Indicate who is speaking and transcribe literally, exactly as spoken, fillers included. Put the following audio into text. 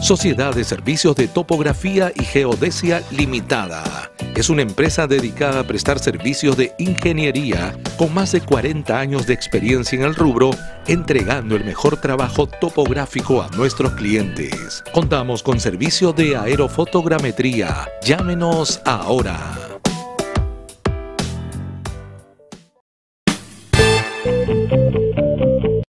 Speaker 1: Sociedad de Servicios de Topografía y Geodesia Limitada. Es una empresa dedicada a prestar servicios de ingeniería con más de cuarenta años de experiencia en el rubro, entregando el mejor trabajo topográfico a nuestros clientes. Contamos con servicio de aerofotogrametría. Llámenos ahora.